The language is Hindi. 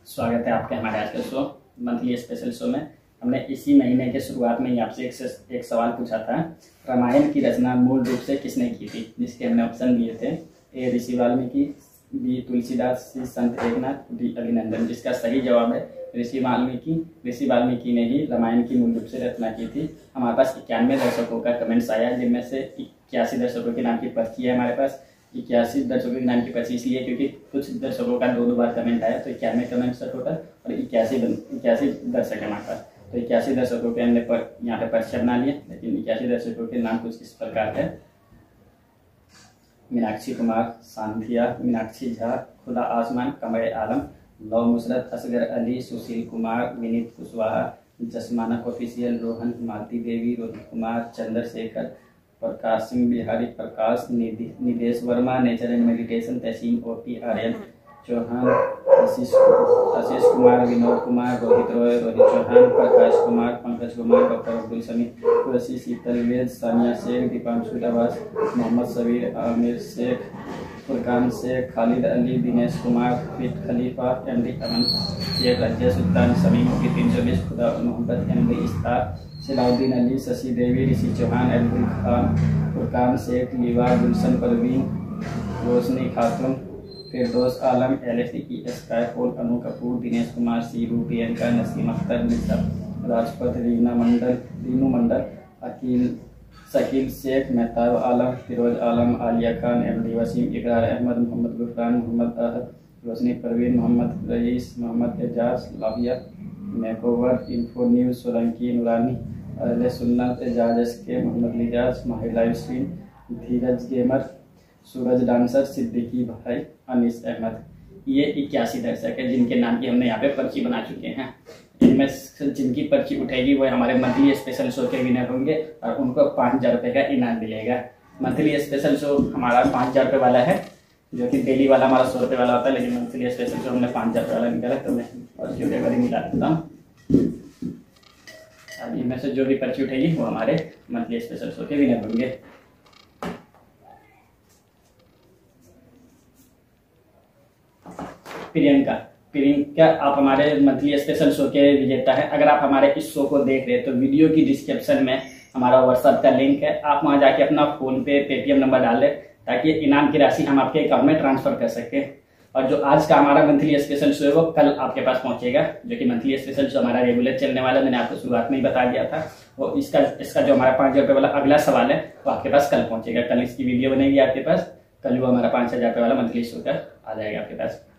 स्वागत है आपके हमारे आज के शो मंथली स्पेशल शो में। हमने इसी महीने के शुरुआत में ही आपसे एक सवाल पूछा था, रामायण की रचना मूल रूप से किसने की थी, जिसके हमने ऑप्शन दिए थे। A Rishi Valmiki, B Tulsidas, C Sant Eknath, D अभिनंदन। जिसका सही जवाब है ऋषि वाल्मीकि। ऋषि वाल्मीकि ने ही रामायण की मूल रूप से रचना की थी। हमारे पास 91 दर्शकों का कमेंट्स आया, जिनमें से 81 दर्शकों के नाम की पर्ची है हमारे पास। 81 दर्शकों के नाम की पर्ची इसलिए क्योंकि कुछ दर्शकों का दो बार कमेंट आया, तो 91 कमेंट्स है टोटल और 81 दर्शक है हमारे पास। तो 81 दर्शकों के हमने यहाँ पे पर्ची बना लिए, लेकिन 81 दर्शकों के नाम कुछ इस प्रकार है। Meenakshi Kumar, सांधिया, Meenakshi Jha, Khuda Aasman, Qamar Alam, Lav Musarrat, Asghar Ali, Sushil Kumar, Vineet Kushwaha, Jasmana official, Rohan, Malti Devi, Rohit Kumar, Chandrashekhar, Prakash Singh Bihari, Prakash, Nidesh Verma, nature and meditation, Tahseen, OP, Aryan Chauhan, Ashish Kumar, Vinod Kumar, Rohit Roy, Rohit Chauhan, Prakash Kumar, Pankaj Kumar, doctor Abdul Sami, Qureshi, Sheetal Ved, Sania Sheikh, Deepanshu Dawas, Mohammad Sabir, Aamir Sheikh, Furqan Sheikh, Khalid Ali, Dinesh Kumar, fit Khalifa, MD अमन शेख, अजय सुल्तान, समीम की 320, खुदा मोहम्मद, एमडी इस्तार, सलाउद्दीन अली, शशि देवी, ऋषि चौहान, अब्दुल खान, फुरकान शेख, लीवा, गुलशन Parveen, Roshni Khatun, Firdaus Alam, LSD sky pole, Anu Kapoor, Dinesh Kumar, Siru, Priyanka, Naseem Akhtar, Nisha Rajpath, Reenu Mandal, Aqeel, Shakeel Sheikh, Mehtab Alam, Firoz Alam, Alia Khan, MD Wasim, Ikrar Ahmad, Mohammad Gufran, Mohammad Ahad, Roshni Parveen, Mohammad Rais, Mohammad Ejaz, Lavia, makeover, info news, Solanki, Noorani, Ahle Sunnat, Ejaz SK, Mohammad लिजाज, Mahir live stream, Dheeraj gamer, Suraj dancer, Siddiqui भाई, अनीस अहमद। ये 81 दर्शक है जिनके नाम की हमने यहाँ पे पर्ची बना चुके हैं। इनमें जिनकी पर्ची उठेगी वो हमारे मंथली स्पेशल शो के विनर होंगे और उनको 5000 रुपये का इनाम मिलेगा। मंथली स्पेशल शो हमारा 5000 रुपये वाला है, जो कि डेली वाला हमारा 100 रुपये वाला होता है, लेकिन मंथली स्पेशल शो हमने 5000 रुपये वाला निकाला। तो मैं और जो भी मिला देता हूँ, अब इनमें से जो भी पर्ची उठेगी वो हमारे मंथली स्पेशल शो के विनर होंगे। प्रियंका आप हमारे मंथली स्पेशल शो के विजेता है। अगर आप हमारे इस शो को देख रहे हैं तो वीडियो की डिस्क्रिप्शन में हमारा व्हाट्सएप का लिंक है, आप वहां जाके अपना फोन पे पेटीएम नंबर डाल लें ताकि इनाम की राशि हम आपके अकाउंट में ट्रांसफर कर सके। और जो आज का हमारा मंथली स्पेशल शो है वो कल आपके पास पहुंचेगा, जो कि मंथली स्पेशल शो हमारा रेगुलर चलने वाला, मैंने आपको शुरुआत में ही बता दिया था। वो इसका जो हमारा 5000 रुपये वाला अगला सवाल है वो आपके पास कल पहुंचेगा। कल इसकी वीडियो बनेगी आपके पास, कल वो हमारा 5000 रुपये वाला मंथली शो का आ जाएगा आपके पास।